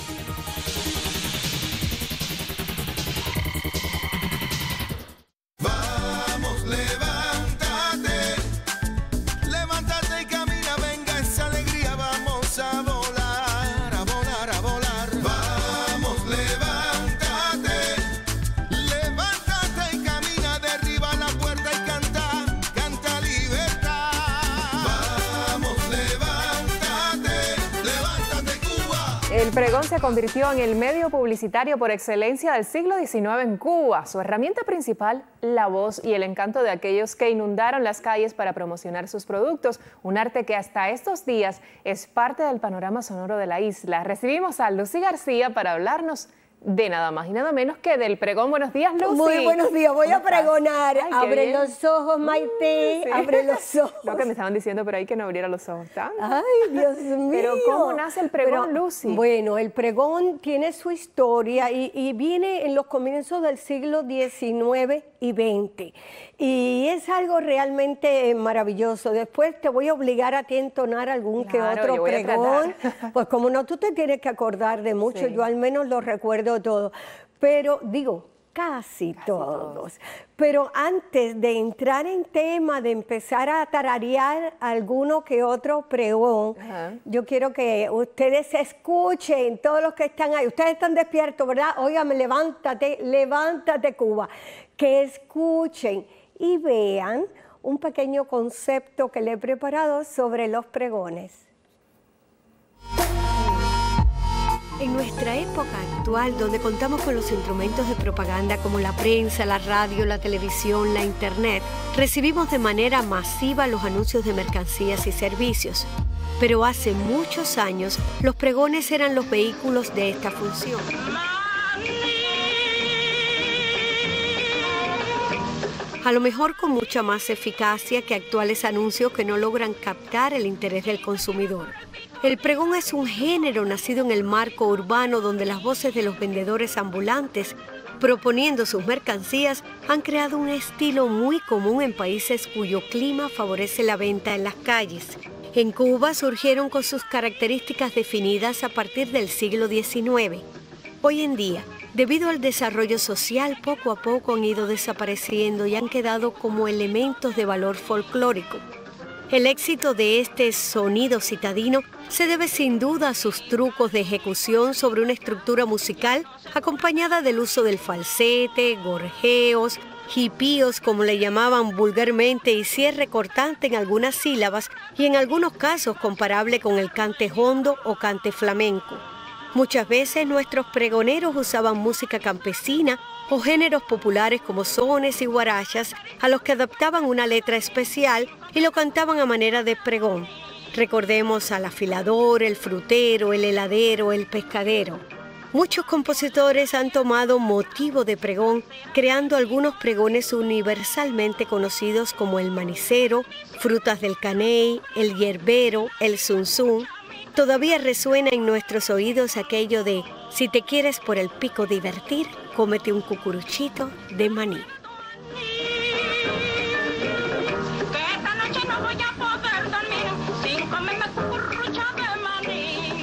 Vamos, levántate, levántate y camina, venga esa alegría, vamos a volar, a volar, a volar. Vamos, levántate, levántate y camina, derriba la puerta y canta, canta libertad. Vamos, levántate, levántate Cuba. El pregón se convirtió en el medio publicitario por excelencia del siglo diecinueve en Cuba. Su herramienta principal, la voz y el encanto de aquellos que inundaron las calles para promocionar sus productos, un arte que hasta estos días es parte del panorama sonoro de la isla. Recibimos a Lucy García para hablarnos de nada más y nada menos que del pregón. Buenos días, Lucy. Muy buenos días, voy a pregonar. Ay, abre bien. los ojos, Maite, Sí. abre los ojos. Lo que me estaban diciendo por ahí que no abriera los ojos tanto. Ay, Dios mío. Pero ¿cómo nace el pregón, Pero, Lucy? Bueno, el pregón tiene su historia y, y viene en los comienzos del siglo diecinueve y veinte. Y es algo realmente maravilloso. Después te voy a obligar a ti a entonar algún Claro, que otro yo voy a pregón. tratar. Pues como no, tú te tienes que acordar de mucho, Sí. yo al menos lo recuerdo todo. Pero digo, casi, Casi todos. todos. Pero antes de entrar en tema, de empezar a tararear alguno que otro pregón, Ajá. yo quiero que ustedes escuchen, todos los que están ahí. Ustedes están despiertos, ¿verdad? Óigame, levántate, levántate, Cuba. Que escuchen y vean un pequeño concepto que le he preparado sobre los pregones. En nuestra época actual, donde contamos con los instrumentos de propaganda como la prensa, la radio, la televisión, la internet, recibimos de manera masiva los anuncios de mercancías y servicios. Pero hace muchos años, los pregones eran los vehículos de esta función. A lo mejor con mucha más eficacia que actuales anuncios que no logran captar el interés del consumidor. El pregón es un género nacido en el marco urbano donde las voces de los vendedores ambulantes, proponiendo sus mercancías, han creado un estilo muy común en países cuyo clima favorece la venta en las calles. En Cuba surgieron con sus características definidas a partir del siglo diecinueve. Hoy en día, debido al desarrollo social, poco a poco han ido desapareciendo y han quedado como elementos de valor folclórico. El éxito de este sonido citadino se debe sin duda a sus trucos de ejecución sobre una estructura musical acompañada del uso del falsete, gorjeos, jipíos como le llamaban vulgarmente y cierre cortante en algunas sílabas y en algunos casos comparable con el cante hondo o cante flamenco. Muchas veces nuestros pregoneros usaban música campesina o géneros populares como sones y guarachas a los que adaptaban una letra especial y lo cantaban a manera de pregón. Recordemos al afilador, el frutero, el heladero, el pescadero. Muchos compositores han tomado motivo de pregón, creando algunos pregones universalmente conocidos como el manicero, frutas del caney, el hierbero, el zunzún. Todavía resuena en nuestros oídos aquello de, si te quieres por el pico divertir, cómete un cucuruchito de maní. Esta noche no voy a poder dormir sin comerme cucurucho de maní.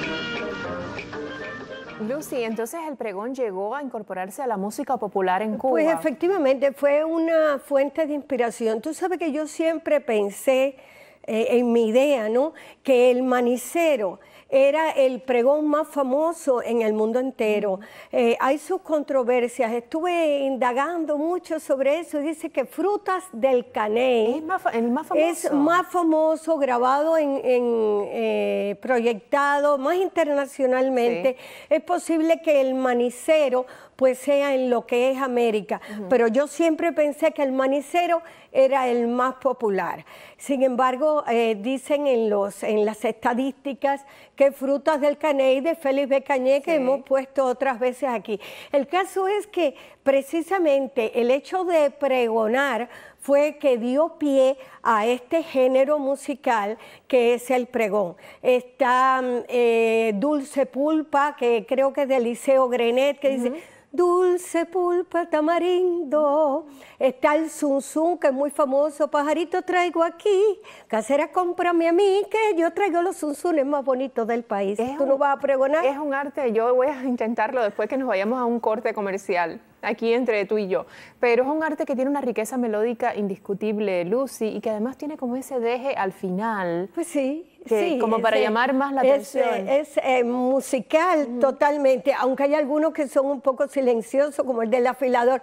Lucy, entonces el pregón llegó a incorporarse a la música popular en Cuba. Pues efectivamente fue una fuente de inspiración. Tú sabes que yo siempre pensé eh, en mi idea, ¿no?, que el manicero era el pregón más famoso en el mundo entero. Eh, hay sus controversias, estuve indagando mucho sobre eso y dice que Frutas del Caney es más, el más famoso. Es más famoso, grabado, en, en eh, proyectado más internacionalmente. Sí. Es posible que el manicero pues sea en lo que es América, uh-huh. pero yo siempre pensé que el manicero era el más popular. Sin embargo, eh, dicen en, los, en las estadísticas que que Frutas del Caney de Félix B. Cañé, que sí. hemos puesto otras veces aquí. El caso es que precisamente el hecho de pregonar fue que dio pie a este género musical que es el pregón. Está eh, Dulce Pulpa, que creo que es de Liceo Grenet, que uh-huh. dice... Dulce pulpa tamarindo. Está el zunzún, que es muy famoso. Pajarito traigo aquí. Casera, cómprame a mí, que yo traigo los zunzunes más bonitos del país. Es ¿Tú un, no vas a pregonar? Es un arte, yo voy a intentarlo después que nos vayamos a un corte comercial, aquí entre tú y yo. Pero es un arte que tiene una riqueza melódica indiscutible, Lucy, y que además tiene como ese deje al final. Pues sí. Que, sí, como para es, llamar más la es, atención. Es, es eh, musical mm. totalmente, aunque hay algunos que son un poco silenciosos, como el del afilador.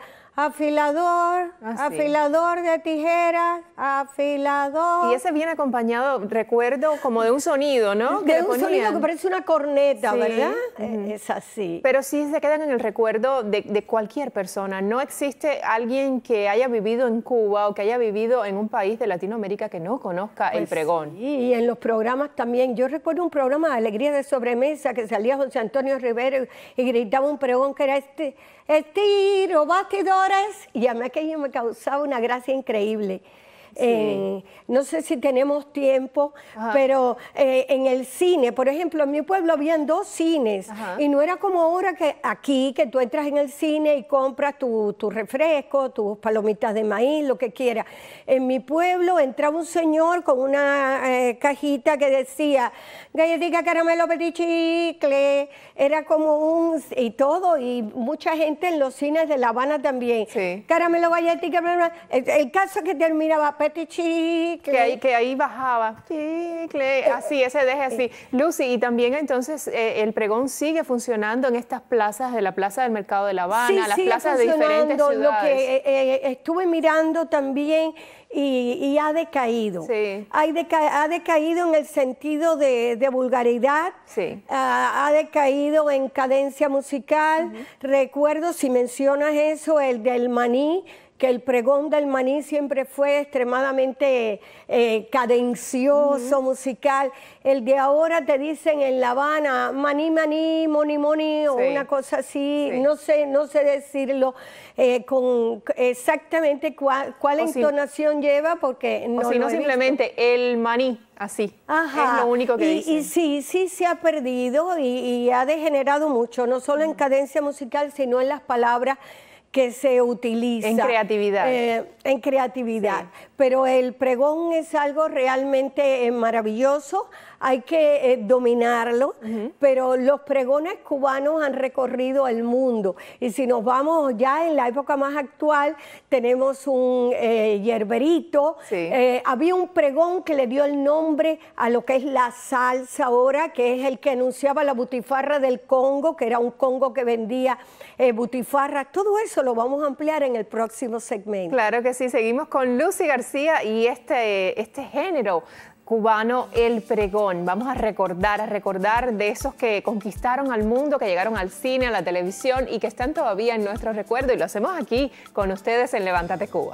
Afilador, ah, afilador sí. de tijeras, afilador. Y ese viene acompañado, recuerdo, como de un sonido, ¿no? De un sonido que parece una corneta, sí. ¿verdad? Uh-huh. Es así. Pero sí se quedan en el recuerdo de, de cualquier persona. No existe alguien que haya vivido en Cuba o que haya vivido en un país de Latinoamérica que no conozca pues el pregón. Sí, y en los programas también. Yo recuerdo un programa de Alegría de Sobremesa que salía José Antonio Rivero y gritaba un pregón que era este... Estiro, batidores, y a mí aquello me causaba una gracia increíble. Sí. Eh, no sé si tenemos tiempo, Ajá. pero eh, en el cine, por ejemplo, en mi pueblo habían dos cines. Ajá. Y no era como ahora que aquí, que tú entras en el cine y compras tu, tu refresco, tus palomitas de maíz, lo que quieras. En mi pueblo entraba un señor con una eh, cajita que decía galletica, caramelo, petit chicle, era como un... y todo, y mucha gente en los cines de La Habana también. Sí. Caramelo, galletica, el, el caso que terminaba petit chicle. Que ahí, que ahí bajaba, chicle, así, ese deje así. Lucy, y también entonces eh, el pregón sigue funcionando en estas plazas, de la Plaza del Mercado de La Habana, sí, las plazas de diferentes ciudades. Lo que eh, eh, estuve mirando también y, y ha decaído. Sí. Ha, deca ha decaído en el sentido de, de vulgaridad, sí. uh, ha decaído en cadencia musical. Uh-huh. Recuerdo, si mencionas eso, el del maní, que el pregón del maní siempre fue extremadamente eh, cadencioso, uh-huh. musical. El de ahora te dicen en La Habana, maní, maní, moni, moni, sí. o una cosa así, sí. no sé, no sé decirlo eh, con exactamente cuál, cuál entonación si, lleva, porque no o si no simplemente visto. El maní, así, Ajá. es lo único que y, dicen. Y sí, sí se ha perdido y, y ha degenerado mucho, no solo uh-huh. en cadencia musical, sino en las palabras que se utiliza. En creatividad. Eh, en creatividad. Sí. Pero el pregón es algo realmente eh, maravilloso, hay que eh, dominarlo, uh-huh. pero los pregones cubanos han recorrido el mundo. Y si nos vamos ya en la época más actual, tenemos un eh, yerberito. Sí. Eh, había un pregón que le dio el nombre a lo que es la salsa ahora, que es el que anunciaba la butifarra del Congo, que era un Congo que vendía eh, butifarra. Todo eso lo vamos a ampliar en el próximo segmento. Claro que sí, seguimos con Lucy García y este, este género cubano, el pregón. Vamos a recordar, a recordar de esos que conquistaron al mundo, que llegaron al cine, a la televisión y que están todavía en nuestro recuerdo, y lo hacemos aquí con ustedes en Levántate Cuba.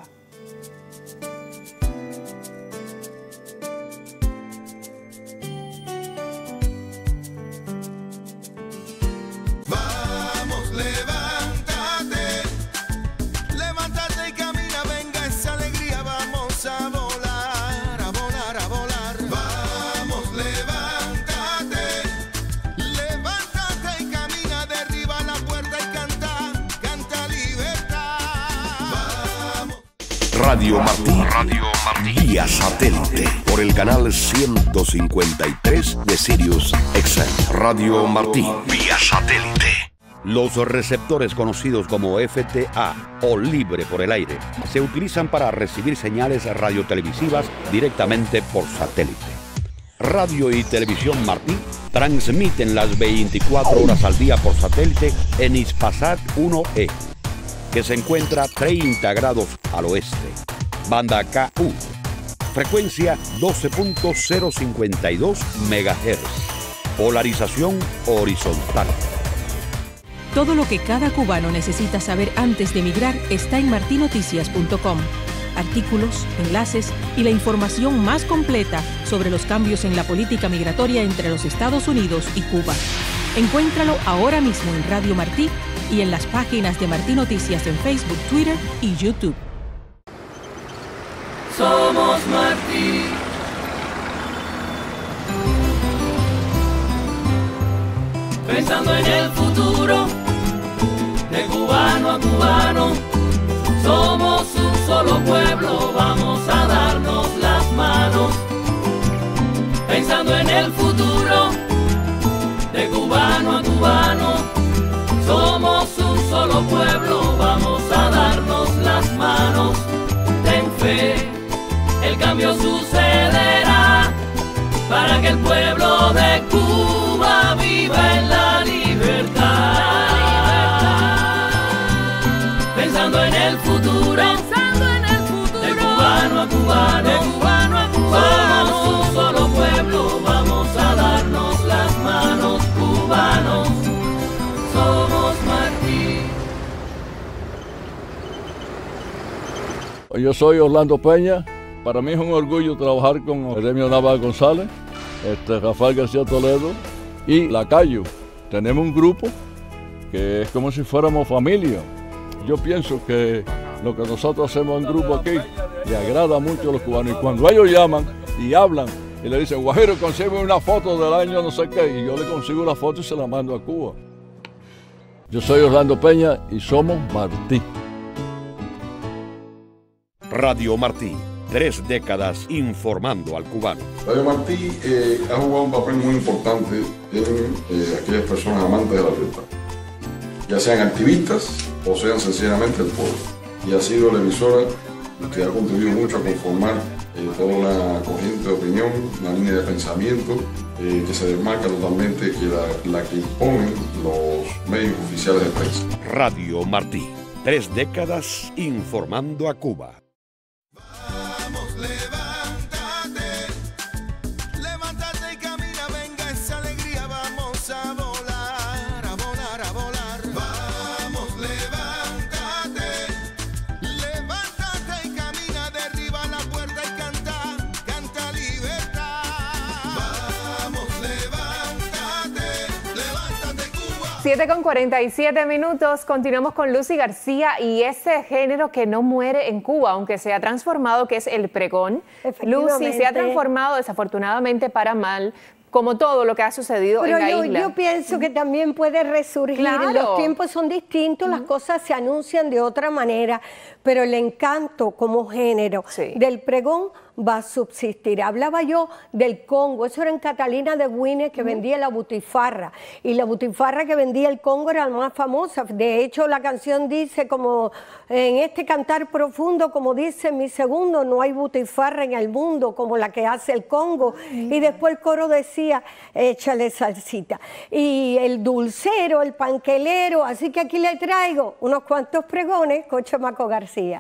Radio Martí, Radio Martí, vía satélite, por el canal ciento cincuenta y tres de Sirius X M. Radio Martí, vía satélite. Los receptores conocidos como F T A o libre por el aire se utilizan para recibir señales radiotelevisivas directamente por satélite. Radio y Televisión Martí transmiten las veinticuatro horas al día por satélite en Hispasat uno E, que se encuentra treinta grados al oeste. Banda K U, frecuencia doce punto cero cincuenta y dos megahertz. Polarización horizontal. Todo lo que cada cubano necesita saber antes de emigrar está en martinoticias punto com. artículos, enlaces y la información más completa sobre los cambios en la política migratoria entre los Estados Unidos y Cuba. Encuéntralo ahora mismo en Radio Martí y en las páginas de Martí Noticias en Facebook, Twitter y YouTube. Somos Martí. Pensando en el futuro, de cubano a cubano, somos un solo pueblo, vamos a darnos las manos. Pensando en el futuro, de cubano a cubano, somos un solo pueblo, vamos a darnos las manos. Ten fe, el cambio sucederá, para que el pueblo de Cuba viva en la libertad. Pensando en el futuro, pensando en el futuro, de cubano a cubano, de cubano a cubano, somos un solo pueblo, vamos a darnos las manos, cubanos, somos Martí. Yo soy Orlando Peña. Para mí es un orgullo trabajar con Jeremio Nava González, este, Rafael García Toledo y Lacayo. Tenemos un grupo que es como si fuéramos familia. Yo pienso que lo que nosotros hacemos en grupo aquí le agrada mucho a los cubanos. Y cuando ellos llaman y hablan y le dicen, Guajiro, consigue una foto del año no sé qué, y yo le consigo la foto y se la mando a Cuba. Yo soy Orlando Peña y somos Martí. Radio Martí. Tres décadas informando al cubano. Radio Martí eh, ha jugado un papel muy importante en eh, aquellas personas amantes de la libertad, ya sean activistas o sean sencillamente el pueblo. Y ha sido la emisora que ha contribuido mucho a conformar eh, toda una corriente de opinión, una línea de pensamiento eh, que se desmarca totalmente que la, la que imponen los medios oficiales de prensa. Radio Martí. Tres décadas informando a Cuba. siete con cuarenta y siete minutos, continuamos con Lucy García y ese género que no muere en Cuba, aunque se ha transformado, que es el pregón. Lucy, se ha transformado desafortunadamente para mal, como todo lo que ha sucedido Pero en la yo, isla. Yo pienso que también puede resurgir. Claro. Los tiempos son distintos, uh-huh. Las cosas se anuncian de otra manera, pero el encanto como género sí. del pregón va a subsistir. Hablaba yo del Congo, eso era en Catalina de Güines, que uh-huh. vendía la butifarra, y la butifarra que vendía el Congo era la más famosa. De hecho, la canción dice, como en este cantar profundo, como dice mi segundo, no hay butifarra en el mundo como la que hace el Congo. Uh-huh. Y después el coro decía, échale salsita. Y el dulcero, el panquelero, así que aquí le traigo unos cuantos pregones con Chamaco García.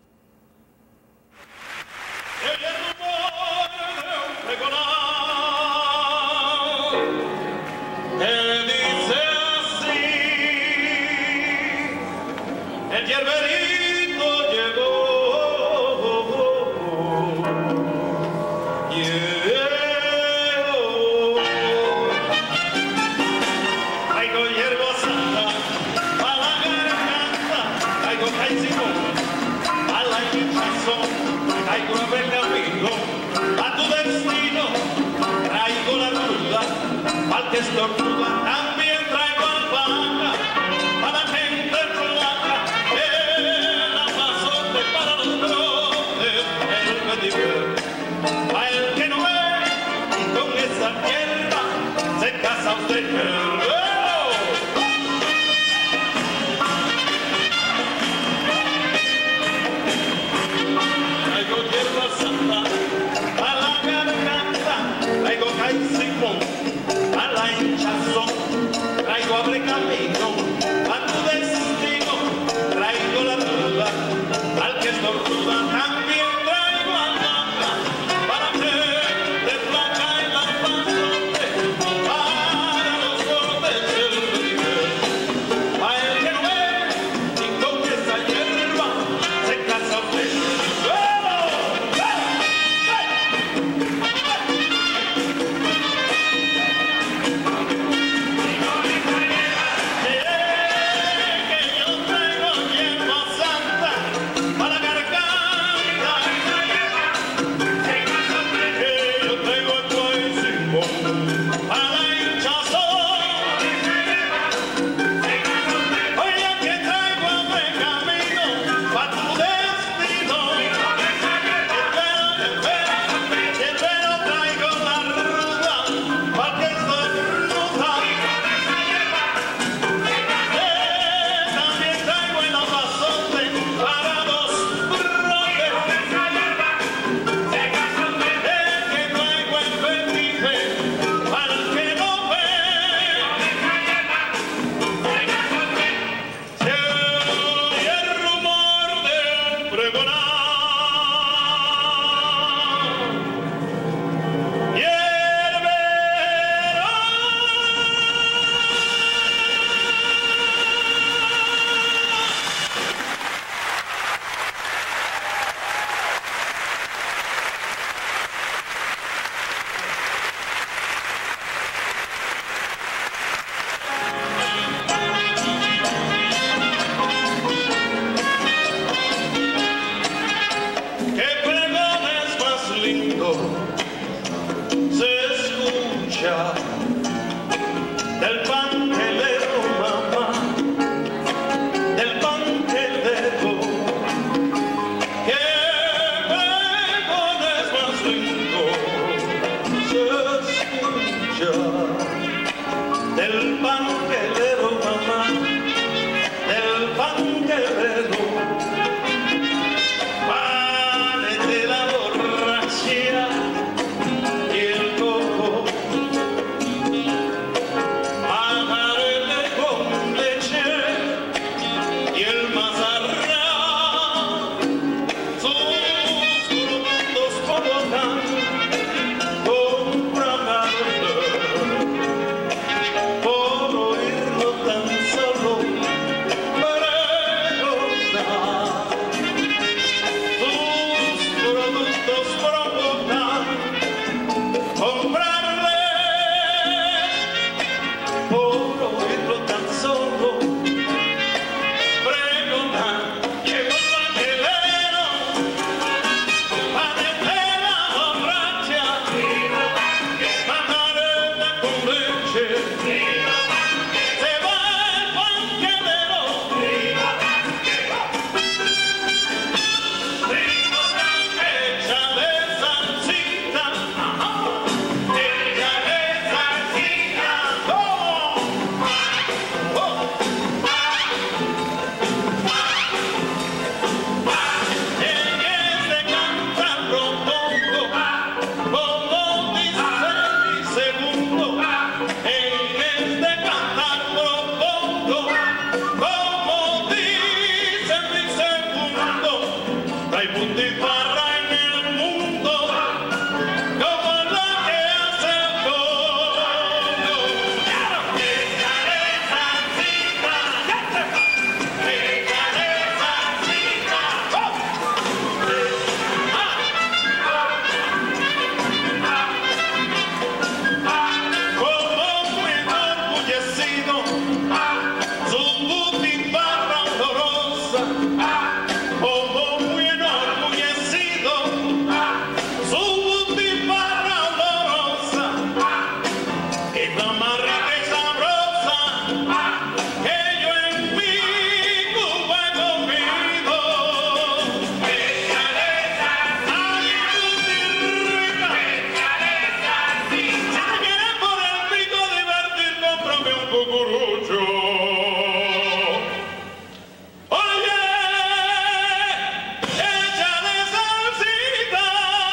El hierberito llegó, llegó. Traigo hierba santa, pa' la garganta, traigo caicimón, pa' la hinchazón, traigo una pergamino, pa' tu destino, traigo la ruda, pa' que estornuda, también traigo albahaca, pa' la gente flaca. Pa' el que no ve, con esa hierba se casa usted. Traigo hierba santa, pa' la garganta, traigo caicimón, pa' la hinchazón. escucha del pantelero, mamá, del pantelero, que pregones más lindo se escucha del pantelero, mamá, del pantelero. Vale la borrachera y el coco, amarele con leche y el mazarrán, sus productos provocan comprarle por oírlo tan solo pregonar. Sus productos provocan comprarle por oírlo tan solo pregonar. Llegó el pantelero, panetera borracha, mamareta con leche, se va el pantelero. Échale salsita, échale salsita, oh, oh, en este cantar rotondo, como dice mi segundo, en este cantar rotondo, como dice mi segundo, hay butifarra en el mundo como la que hace el Congo. Échale salsita, échale salsita, como muy enorgullecido, su butifarra olorosa, como muy enorgullecido, su butifarra olorosa, es la más rica y sabrosa que yo en mi Cuba he comido. Échale salsita, échale salsita, si te quieres por el rico divertir, cómprame un cucurucho. Oye, échale salsita.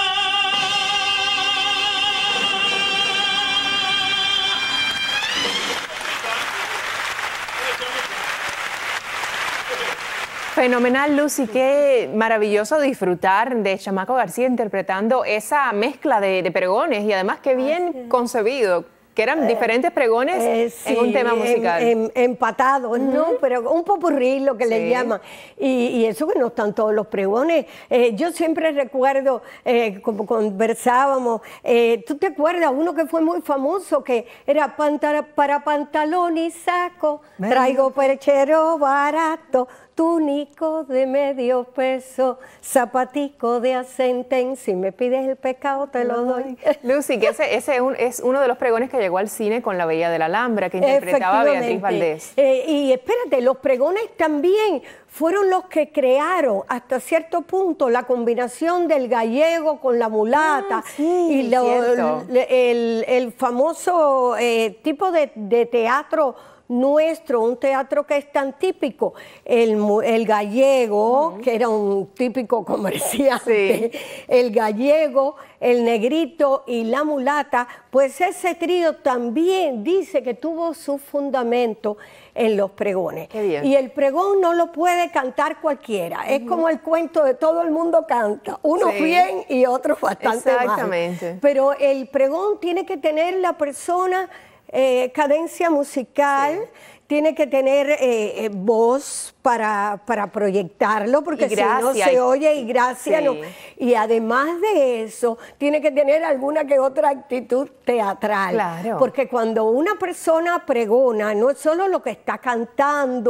Fenomenal, Lucy, qué maravilloso disfrutar de Chamaco García interpretando esa mezcla de, de pregones y además qué bien concebido, que eran diferentes pregones Eh, sí, en un tema musical. em- em- empatados, ¿no? Pero un popurrí, lo que le Sí. llaman. Y, y eso que no están todos los pregones. Eh, yo siempre recuerdo, eh, como conversábamos, eh, ¿tú te acuerdas? Uno que fue muy famoso, que era pantara- para pantalón y saco, traigo perchero barato, túnico de medio peso, zapatico de acenten, si me pides el pescado te lo doy. Lucy, que ese, ese es un- es uno de los pregones que llegó al cine con La Bella de la Alhambra, que interpretaba Beatriz Efectivamente. Valdés. Eh, y espérate, los pregones también fueron los que crearon hasta cierto punto la combinación del gallego con la mulata y lo- cierto. el, el- el famoso eh, tipo de, de teatro nuestro, un teatro que es tan típico, el, mu- el gallego, que era un típico comerciante, el gallego, el negrito y la mulata, pues ese trío también dice que tuvo su fundamento en los pregones. bien. Y el pregón no lo puede cantar cualquiera, es como el cuento de todo el mundo canta, unos Sí. bien y otros bastante mal. Exactamente. Pero el pregón tiene que tener la persona eh, cadencia musical, tiene que tener eh, eh, voz para, para proyectarlo, porque Y si no gracia. se oye y gracia Sí. no. Y además de eso, tiene que tener alguna que otra actitud teatral. Claro. Porque cuando una persona pregona, no es solo lo que está cantando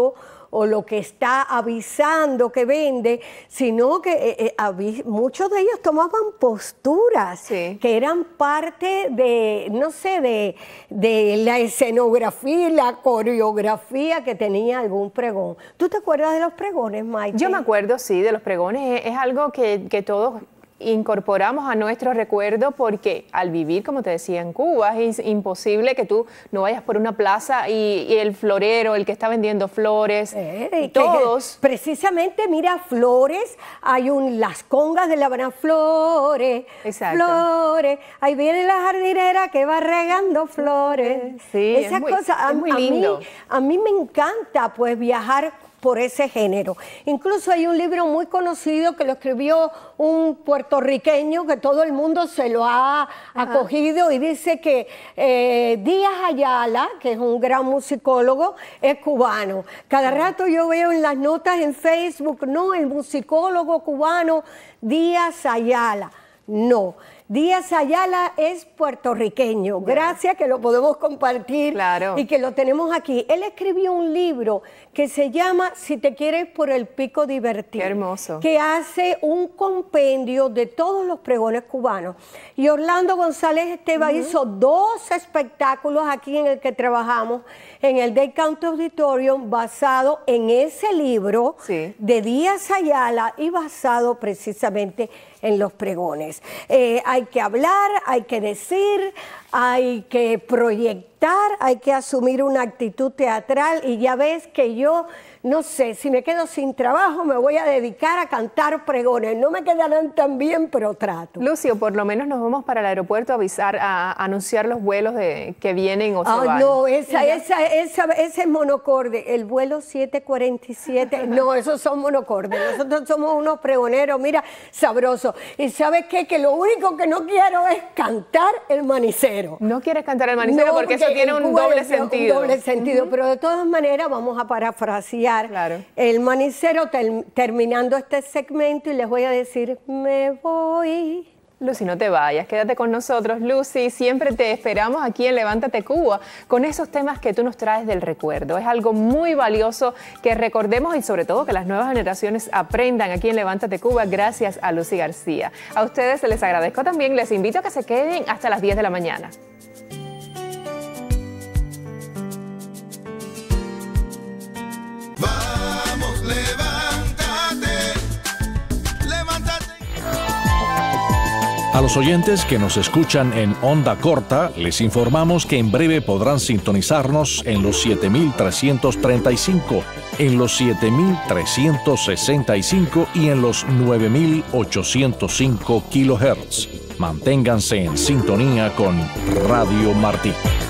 o lo que está avisando que vende, sino que eh, eh, muchos de ellos tomaban posturas sí. que eran parte de, no sé, de, de la escenografía y la coreografía que tenía algún pregón. ¿Tú te acuerdas de los pregones, Maite? Yo me acuerdo, sí, de los pregones. Es, es algo que, que todos incorporamos a nuestro recuerdo porque al vivir, como te decía, en Cuba es imposible que tú no vayas por una plaza y, y el florero, el que está vendiendo flores, eh, todos. Que, precisamente, mira, flores, hay un las congas de La Habana, flores, Exacto. flores, ahí viene la jardinera que va regando flores. Sí, Esas es muy, cosas, a, es muy lindo. A mí, a mí me encanta pues viajar por ese género. Incluso hay un libro muy conocido que lo escribió un puertorriqueño que todo el mundo se lo ha Ajá. acogido y dice que eh, Díaz Ayala, que es un gran musicólogo, es cubano. Cada rato yo veo en las notas en Facebook, no, el musicólogo cubano Díaz Ayala. No, Díaz Ayala es puertorriqueño. Gracias que lo podemos compartir claro. y que lo tenemos aquí. Él escribió un libro que se llama Si te quieres por el pico divertir. Qué hermoso. Que hace un compendio de todos los pregones cubanos. Y Orlando González Esteva uh-huh. hizo dos espectáculos aquí en el que trabajamos, en el Day Country Auditorium, basado en ese libro sí. de Díaz Ayala y basado precisamente en los pregones. Eh, hay que hablar, hay que decir, hay que proyectar, hay que asumir una actitud teatral y ya ves que yo, no sé, si me quedo sin trabajo me voy a dedicar a cantar pregones. No me quedarán tan bien, pero trato. Lucio, por lo menos nos vamos para el aeropuerto a avisar, a, a anunciar los vuelos de, que vienen o se ah, van. No, esa, esa, esa, ese es monocorde. El vuelo siete cuarenta y siete, no, esos son monocordes. Nosotros somos unos pregoneros, mira, sabrosos. Y ¿sabes qué? Que lo único que no quiero es cantar el manicero. No quieres cantar el manicero no, porque, porque eso tiene un doble sentido. Un doble sentido, uh-huh. pero de todas maneras vamos a parafrasear claro. el manicero ter terminando este segmento y les voy a decir, me voy. Lucy, no te vayas, quédate con nosotros, Lucy. Siempre te esperamos aquí en Levántate Cuba con esos temas que tú nos traes del recuerdo. Es algo muy valioso que recordemos y sobre todo que las nuevas generaciones aprendan aquí en Levántate Cuba gracias a Lucy García. A ustedes les agradezco también, les invito a que se queden hasta las diez de la mañana. Vamos, levántate, levántate. A los oyentes que nos escuchan en onda corta, les informamos que en breve podrán sintonizarnos en los siete mil trescientos treinta y cinco, en los siete mil trescientos sesenta y cinco y en los nueve mil ochocientos cinco kilohertz. Manténganse en sintonía con Radio Martí.